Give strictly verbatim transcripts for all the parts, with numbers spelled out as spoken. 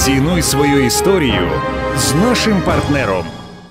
Цінуй свою історію з нашим партнером.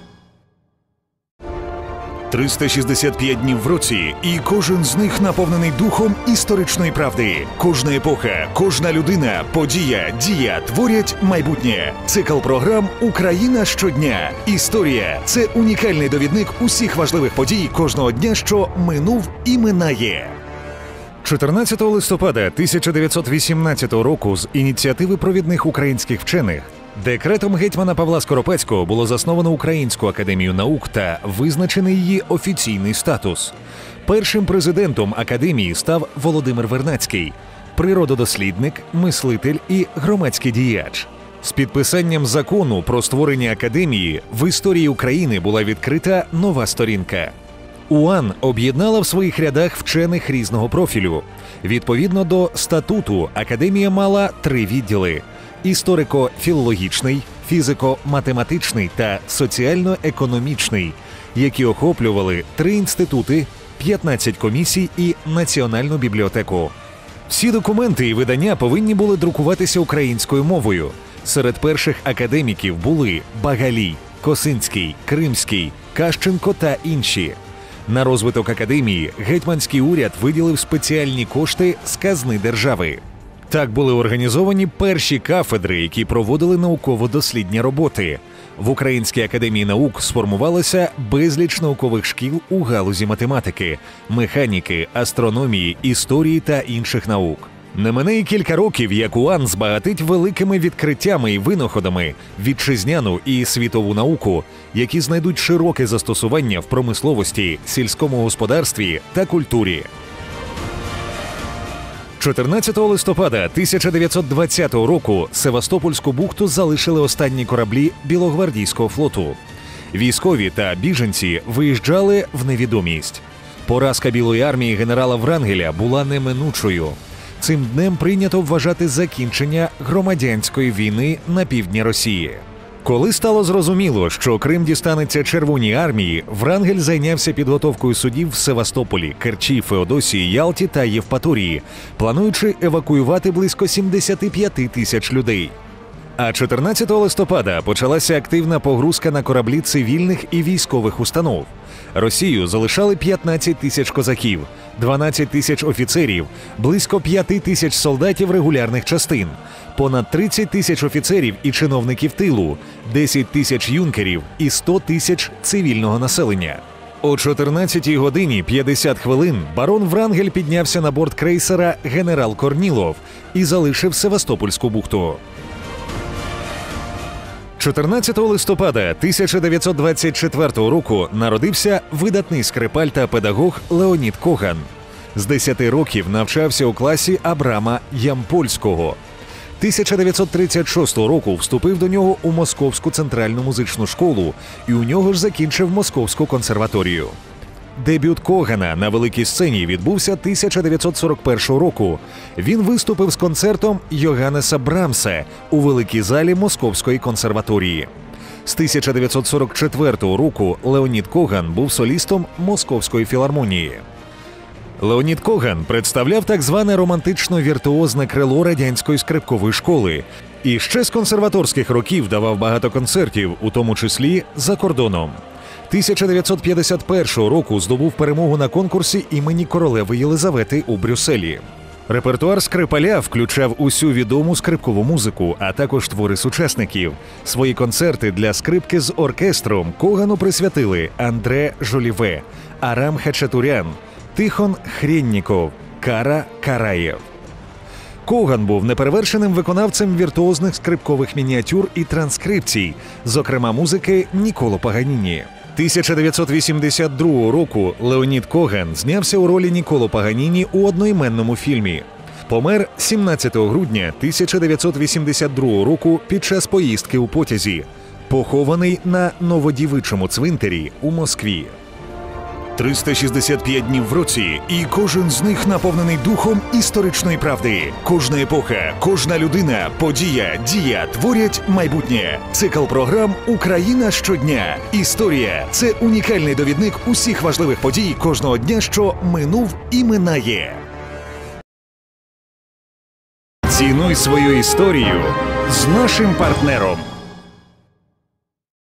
триста шістдесят п'ять днів в році, і кожен з них наповнений духом історичної правди. Кожна епоха, кожна людина, подія, дія творять майбутнє. Цикл програм «Україна щодня». Історія – це унікальний довідник усіх важливих подій кожного дня, що минув і минає. чотирнадцятого листопада тисяча дев'ятсот вісімнадцятого року з ініціативи провідних українських вчених декретом гетьмана Павла Скоропадського було засновано Українську академію наук та визначений її офіційний статус. Першим президентом академії став Володимир Вернадський – природодослідник, мислитель і громадський діяч. З підписанням закону про створення академії в історії України була відкрита нова сторінка. УАН об'єднала в своїх рядах вчених різного профілю. Відповідно до статуту, академія мала три відділи – історико-філологічний, фізико-математичний та соціально-економічний, які охоплювали три інститути, п'ятнадцять комісій і національну бібліотеку. Всі документи і видання повинні були друкуватися українською мовою. Серед перших академіків були Багалій, Косинський, Кримський, Кащенко та інші. На розвиток академії гетьманський уряд виділив спеціальні кошти з казни держави. Так були організовані перші кафедри, які проводили науково-дослідні роботи. В Українській академії наук сформувалося безліч наукових шкіл у галузі математики, механіки, астрономії, історії та інших наук. Не мине й кілька років, як УАН збагатить великими відкриттями і винаходами вітчизняну і світову науку, які знайдуть широке застосування в промисловості, сільському господарстві та культурі. чотирнадцятого листопада тисяча дев'ятсот двадцятого року Севастопольську бухту залишили останні кораблі Білогвардійського флоту. Військові та біженці виїжджали в невідомість. Поразка Білої армії генерала Врангеля була неминучою. Цим днем прийнято вважати закінчення громадянської війни на півдні Росії. Коли стало зрозуміло, що Крим дістанеться Червоній армії, Врангель зайнявся підготовкою судів в Севастополі, Керчі, Феодосії, Ялті та Євпаторії, плануючи евакуювати близько сімдесят п'ять тисяч людей. А чотирнадцятого листопада почалася активна погрузка на кораблі цивільних і військових установ. Росію залишали п'ятнадцять тисяч козаків, дванадцять тисяч офіцерів, близько п'ять тисяч солдатів регулярних частин, понад тридцять тисяч офіцерів і чиновників тилу, десять тисяч юнкерів і сто тисяч цивільного населення. О чотирнадцятій годині п'ятдесят хвилин барон Врангель піднявся на борт крейсера «Генерал Корнілов» і залишив Севастопольську бухту. чотирнадцятого листопада тисяча дев'ятсот двадцять четвертого року народився видатний скрипаль та педагог Леонід Коган. З десяти років навчався у класі Абрама Ямпольського. тисяча дев'ятсот тридцять шостого року вступив до нього у Московську центральну музичну школу і у нього ж закінчив Московську консерваторію. Дебют Когана на великій сцені відбувся тисяча дев'ятсот сорок першого року. Він виступив з концертом Йоганнеса Брамса у великій залі Московської консерваторії. З тисяча дев'ятсот сорок четвертого року Леонід Коган був солістом Московської філармонії. Леонід Коган представляв так зване романтично-віртуозне крило радянської скрипкової школи. І ще з консерваторських років давав багато концертів, у тому числі за кордоном. тисяча дев'ятсот п'ятдесят першого року здобув перемогу на конкурсі імені королеви Єлизавети у Брюсселі. Репертуар скрипаля включав усю відому скрипкову музику, а також твори сучасників. Свої концерти для скрипки з оркестром Когану присвятили Андре Жоліве, Арам Хачатурян, Тихон Хрєнніков, Кара Караєв. Коган був неперевершеним виконавцем віртуозних скрипкових мініатюр і транскрипцій, зокрема музики Ніколо Паганіні. тисяча дев'ятсот вісімдесят другого року Леонід Коган знявся у ролі Ніколо Паганіні у одноіменному фільмі. Помер сімнадцятого грудня тисяча дев'ятсот вісімдесят другого року під час поїздки у потязі. Похований на Новодівичому цвинтарі у Москві. триста шістдесят п'ять днів в році, і кожен з них наповнений духом історичної правди. Кожна епоха, кожна людина, подія, дія творять майбутнє. Цикл програм «Україна щодня». Історія – це унікальний довідник усіх важливих подій кожного дня, що минув і минає. Цінуй свою історію з нашим партнером.